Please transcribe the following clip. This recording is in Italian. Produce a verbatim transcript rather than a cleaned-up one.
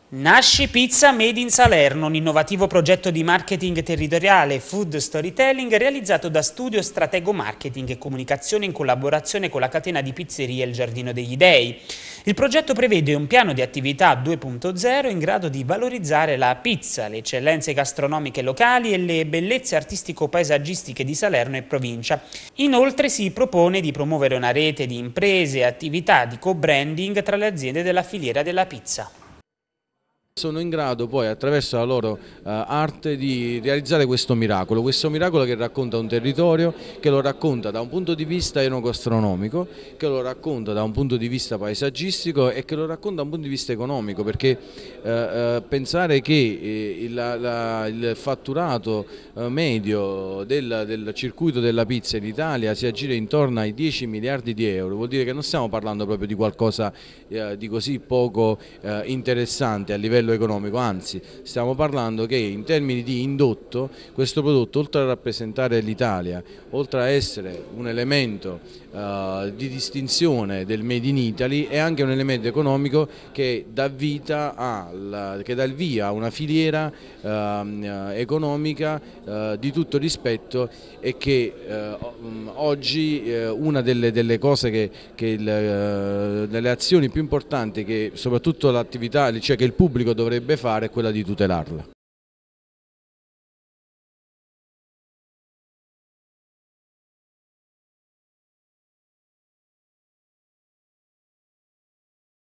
Nasce Pizza Made in Salerno, un innovativo progetto di marketing territoriale e food storytelling realizzato da Studio Stratego Marketing e Comunicazione in collaborazione con la catena di pizzerie Il Giardino degli Dei. Il progetto prevede un piano di attività due punto zero in grado di valorizzare la pizza, le eccellenze gastronomiche locali e le bellezze artistico-paesaggistiche di Salerno e provincia. Inoltre si propone di promuovere una rete di imprese e attività di co-branding tra le aziende della filiera della pizza. Sono in grado poi attraverso la loro uh, arte di realizzare questo miracolo, questo miracolo che racconta un territorio, che lo racconta da un punto di vista enogastronomico, che lo racconta da un punto di vista paesaggistico e che lo racconta da un punto di vista economico, perché uh, uh, pensare che eh, il, la, il fatturato uh, medio del, del circuito della pizza in Italia si aggira intorno ai dieci miliardi di euro, vuol dire che non stiamo parlando proprio di qualcosa uh, di così poco uh, interessante a livello economico, anzi stiamo parlando che in termini di indotto questo prodotto, oltre a rappresentare l'Italia, oltre a essere un elemento uh, di distinzione del Made in Italy, è anche un elemento economico che dà vita a, che dà il via a una filiera uh, economica uh, di tutto rispetto e che uh, oggi uh, una delle, delle cose che, che il, uh, delle azioni più importanti che soprattutto l'attività, cioè che il pubblico dovrebbe fare è quella di tutelarla.